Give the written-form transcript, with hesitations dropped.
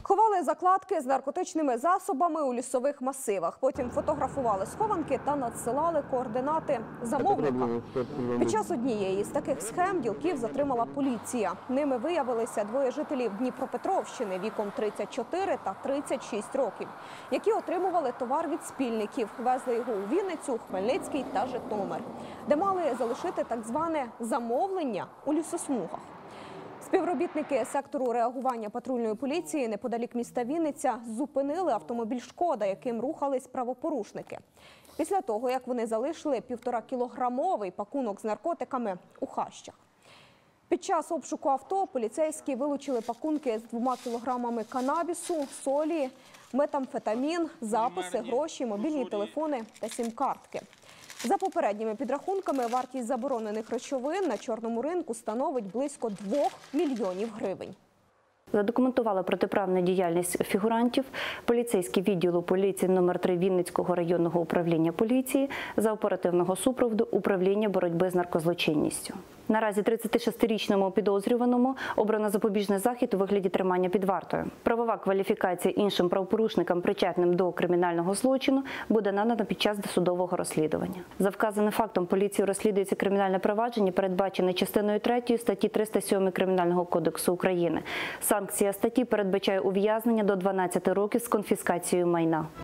Ховали закладки з наркотичними засобами у лісових масивах. Потім фотографували схованки та надсилали координати замовникам. Під час однієї з таких схем ділків затримала поліція. Ними виявилися двоє жителів Дніпропетровщини віком 34 та 36 років, які отримували товар від спільників. Везли його у Вінницю, Хмельницький та Житомир, де мали залишити так зване замовлення у лісосмугах. Співробітники сектору реагування патрульної поліції неподалік міста Вінниця зупинили автомобіль «Шкода», яким рухались правопорушники. Після того, як вони залишили 1,5-кілограмовий пакунок з наркотиками у хащах. Під час обшуку авто поліцейські вилучили пакунки з 2 кілограмами канабісу, солі, метамфетамін, записи, гроші, мобільні телефони та сім-картки. За попередніми підрахунками, вартість заборонених речовин на чорному ринку становить близько 2 мільйонів гривень. Задокументували протиправну діяльність фігурантів поліцейські відділу поліції номер 3 Вінницького районного управління поліції за оперативного супроводу управління боротьби з наркозлочинністю. Наразі 36-річному підозрюваному обрано запобіжний захід у вигляді тримання під вартою. Правова кваліфікація іншим правопорушникам, причетним до кримінального злочину, буде надана під час досудового розслідування. За вказаним фактом поліцією розслідується кримінальне провадження, передбачене частиною 3 статті 307 Кримінального кодексу України. Санкція статті передбачає ув'язнення до 12 років з конфіскацією майна.